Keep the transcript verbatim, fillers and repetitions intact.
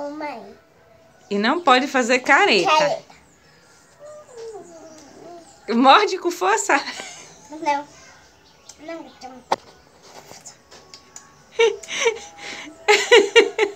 Mãe. E não pode fazer careta. Careta. Morde com força. Não. Não, não.